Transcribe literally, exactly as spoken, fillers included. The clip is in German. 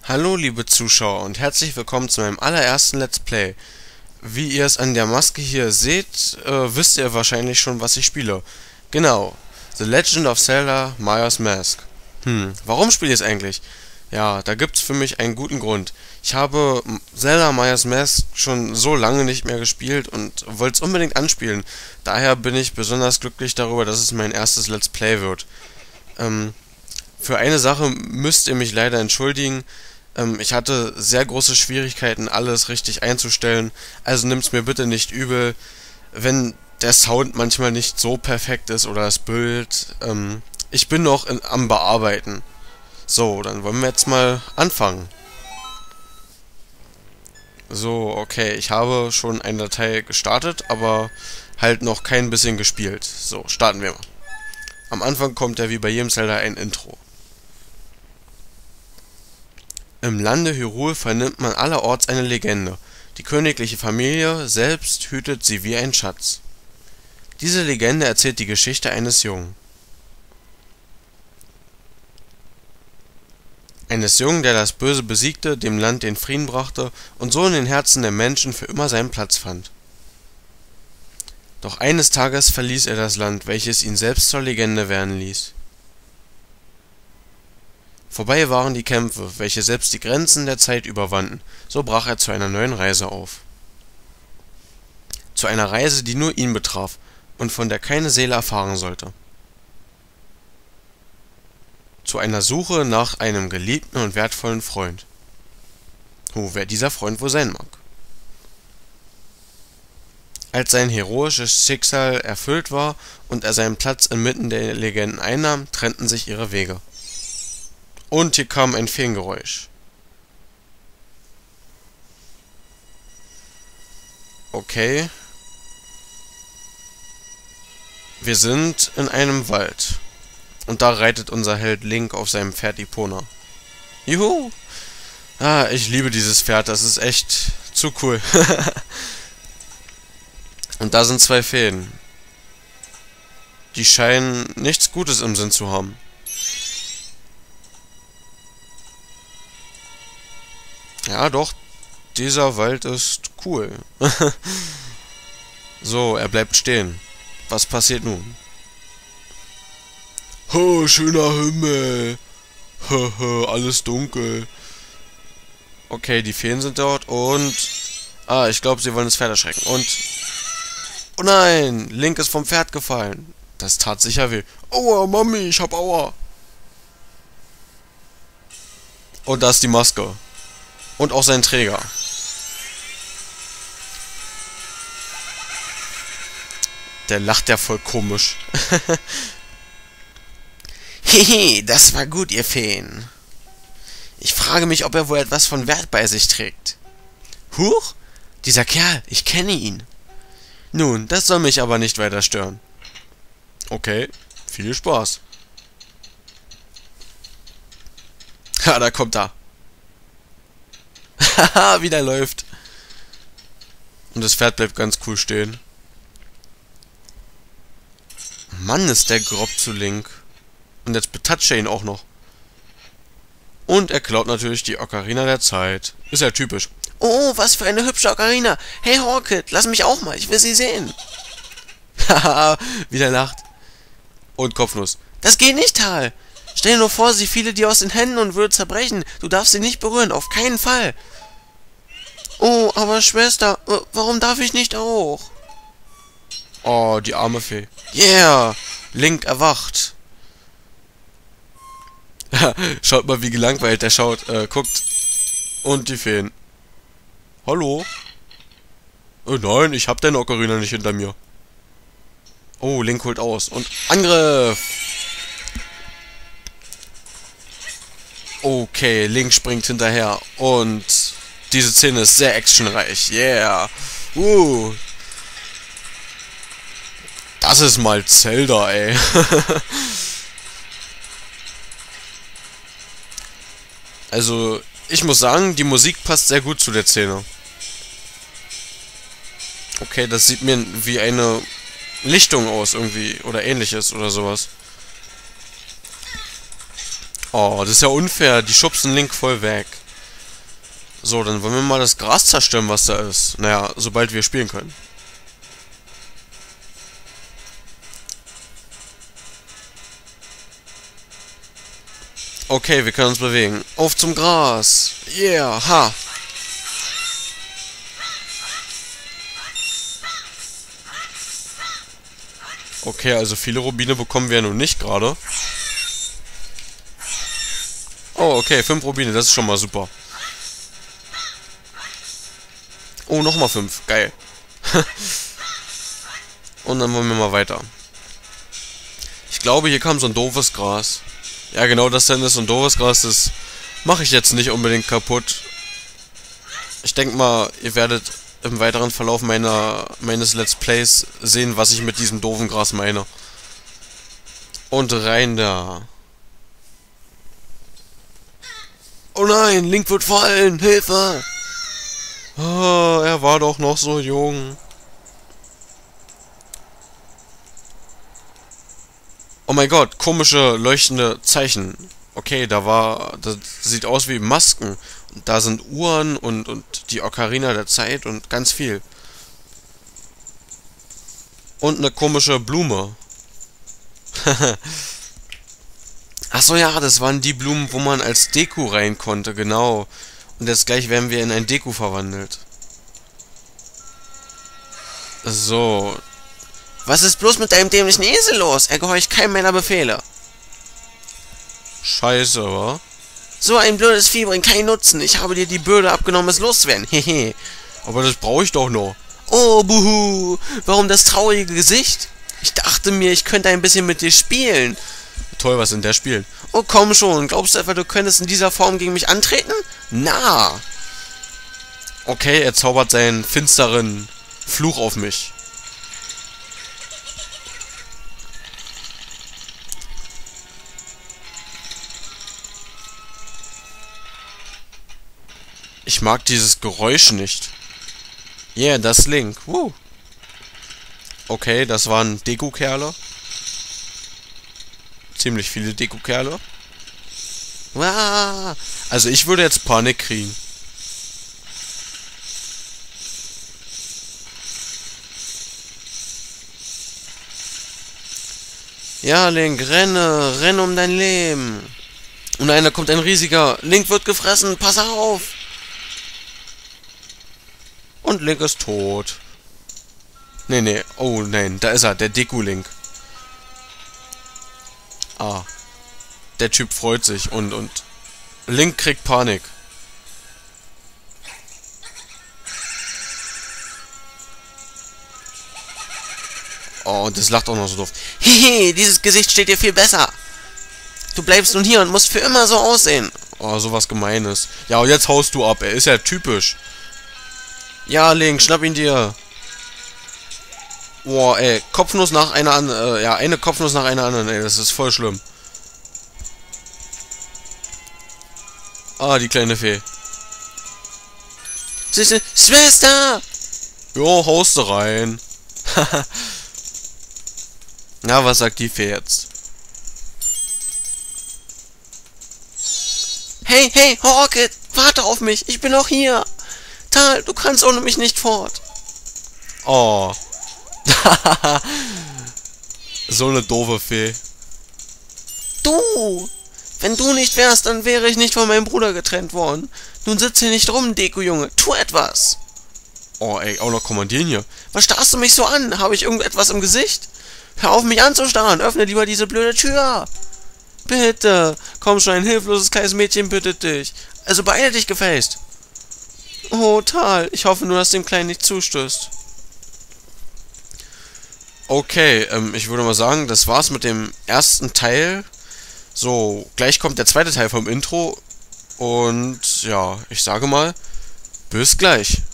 Hallo liebe Zuschauer und herzlich willkommen zu meinem allerersten Let's Play. Wie ihr es an der Maske hier seht, äh, wisst ihr wahrscheinlich schon, was ich spiele. Genau, The Legend of Zelda Majora's Mask. Hm, warum spiele ich es eigentlich? Ja, da gibt's für mich einen guten Grund. Ich habe Zelda Majora's Mask schon so lange nicht mehr gespielt und wollte es unbedingt anspielen. Daher bin ich besonders glücklich darüber, dass es mein erstes Let's Play wird. Ähm, für eine Sache müsst ihr mich leider entschuldigen. Ähm, ich hatte sehr große Schwierigkeiten, alles richtig einzustellen. Also nimmt's mir bitte nicht übel, wenn der Sound manchmal nicht so perfekt ist oder das Bild. Ähm, ich bin noch in, am Bearbeiten. So, dann wollen wir jetzt mal anfangen. So, okay, ich habe schon eine Datei gestartet, aber halt noch kein bisschen gespielt. So, starten wir mal. Am Anfang kommt ja wie bei jedem Zelda ein Intro. Im Lande Hyrule vernimmt man allerorts eine Legende. Die königliche Familie selbst hütet sie wie ein Schatz. Diese Legende erzählt die Geschichte eines Jungen. Eines Jungen, der das Böse besiegte, dem Land den Frieden brachte und so in den Herzen der Menschen für immer seinen Platz fand. Doch eines Tages verließ er das Land, welches ihn selbst zur Legende werden ließ. Vorbei waren die Kämpfe, welche selbst die Grenzen der Zeit überwanden, so brach er zu einer neuen Reise auf. Zu einer Reise, die nur ihn betraf und von der keine Seele erfahren sollte. Zu einer Suche nach einem geliebten und wertvollen Freund. Oh, wer dieser Freund wohl sein mag. Als sein heroisches Schicksal erfüllt war und er seinen Platz inmitten der Legenden einnahm, trennten sich ihre Wege. Und hier kam ein Feengeräusch. Okay. Wir sind in einem Wald. Und da reitet unser Held Link auf seinem Pferd Epona. Juhu! Ah, ich liebe dieses Pferd, das ist echt zu cool. Und da sind zwei Feen. Die scheinen nichts Gutes im Sinn zu haben. Ja, doch, dieser Wald ist cool. So, er bleibt stehen. Was passiert nun? Oh, schöner Himmel. Alles dunkel. Okay, die Feen sind dort und... Ah, ich glaube, sie wollen das Pferd erschrecken. Und... Oh nein, Link ist vom Pferd gefallen. Das tat sicher weh. Aua, Mami, ich hab Aua. Und da ist die Maske. Und auch sein Träger. Der lacht ja voll komisch. Hehe, das war gut, ihr Feen. Ich frage mich, ob er wohl etwas von Wert bei sich trägt. Huch, dieser Kerl, ich kenne ihn. Nun, das soll mich aber nicht weiter stören. Okay, viel Spaß. Ha, da kommt er. Haha, wieder läuft. Und das Pferd bleibt ganz cool stehen. Mann, ist der grob zu Link. Und jetzt betatscht er ihn auch noch. Und er klaut natürlich die Ocarina der Zeit. Ist ja typisch. Oh, was für eine hübsche Ocarina. Hey Hawkett, lass mich auch mal, ich will sie sehen. Haha, wieder lacht. Und Kopfnuss. Das geht nicht, Tal. Stell dir nur vor, sie fiele dir aus den Händen und würde zerbrechen. Du darfst sie nicht berühren, auf keinen Fall. Oh, aber Schwester, warum darf ich nicht auch? Oh, die arme Fee. Yeah, Link erwacht. Schaut mal, wie gelangweilt er schaut, äh, guckt. Und die Feen. Hallo? Oh nein, ich hab den Ocarina nicht hinter mir. Oh, Link holt aus. Und Angriff! Okay, Link springt hinterher. Und diese Szene ist sehr actionreich. Yeah. Uh. Das ist mal Zelda, ey. Also, ich muss sagen, die Musik passt sehr gut zu der Szene. Okay, das sieht mir wie eine Lichtung aus irgendwie. Oder ähnliches oder sowas. Oh, das ist ja unfair. Die schubsen Link voll weg. So, dann wollen wir mal das Gras zerstören, was da ist. Naja, sobald wir spielen können. Okay, wir können uns bewegen. Auf zum Gras. Yeah, ha. Okay, also viele Rubine bekommen wir ja nun nicht gerade. Oh, okay, fünf Rubine, das ist schon mal super. Oh, nochmal fünf. Geil. Und dann wollen wir mal weiter. Ich glaube, hier kam so ein doofes Gras. Ja, genau, das denn ist so ein doofes Gras. Das mache ich jetzt nicht unbedingt kaputt. Ich denke mal, ihr werdet im weiteren Verlauf meiner, meines Let's Plays sehen, was ich mit diesem doofen Gras meine. Und rein da. Oh nein, Link wird fallen. Hilfe! Oh, er war doch noch so jung. Oh mein Gott, komische leuchtende Zeichen. Okay, da war... Das sieht aus wie Masken. Und da sind Uhren und, und die Ocarina der Zeit und ganz viel. Und eine komische Blume. Achso, ja, das waren die Blumen, wo man als Deku rein konnte, genau. Und jetzt gleich werden wir in ein Deku verwandelt. So. Was ist bloß mit deinem dämlichen Esel los? Er gehorcht keinem meiner Befehle. Scheiße, wa? So ein blödes Vieh bringt keinen Nutzen. Ich habe dir die Bürde abgenommen, es loszuwerden. Hehe. Aber das brauche ich doch noch. Oh, buhu. Warum das traurige Gesicht? Ich dachte mir, ich könnte ein bisschen mit dir spielen. Toll, was in der spielen? Oh, komm schon. Glaubst du etwa, du könntest in dieser Form gegen mich antreten? Na. Okay, er zaubert seinen finsteren Fluch auf mich. Ich mag dieses Geräusch nicht. Yeah, das Link. Woo. Okay, das waren Deku-Kerle. Ziemlich viele Deku-Kerle. Wow. Also ich würde jetzt Panik kriegen. Ja, Link, renne, renne um dein Leben. Und nein, da kommt ein riesiger. Link wird gefressen, pass auf. Und Link ist tot. Nee, nee. Oh, nein. Da ist er. Der Deku-Link. Ah. Der Typ freut sich. Und, und... Link kriegt Panik. Oh, und das lacht auch noch so doof. Hehe, dieses Gesicht steht dir viel besser. Du bleibst nun hier und musst für immer so aussehen. Oh, sowas Gemeines. Ja, und jetzt haust du ab. Er ist ja typisch. Ja, Link, schnapp ihn dir. Boah, ey, Kopfnuss nach einer anderen, äh, ja, eine Kopfnuss nach einer anderen, ey, das ist voll schlimm. Ah, die kleine Fee. Süße Schwester! Jo, haust du rein. Na, was sagt die Fee jetzt? Hey, hey, Rocket, warte auf mich, ich bin auch hier. Tal, du kannst ohne mich nicht fort. Oh. So eine doofe Fee. Du! Wenn du nicht wärst, dann wäre ich nicht von meinem Bruder getrennt worden. Nun sitz hier nicht rum, Deku-Junge. Tu etwas! Oh, ey, auch noch kommandieren hier. Was starrst du mich so an? Habe ich irgendetwas im Gesicht? Hör auf, mich anzustarren. Öffne lieber diese blöde Tür. Bitte. Komm schon, ein hilfloses kleines Mädchen bittet dich. Also beeile dich gefälligst. Oh, Tal. Ich hoffe nur, dass dem Kleinen nicht zustößt. Okay, ähm, ich würde mal sagen, das war's mit dem ersten Teil. So, gleich kommt der zweite Teil vom Intro. Und ja, ich sage mal, bis gleich.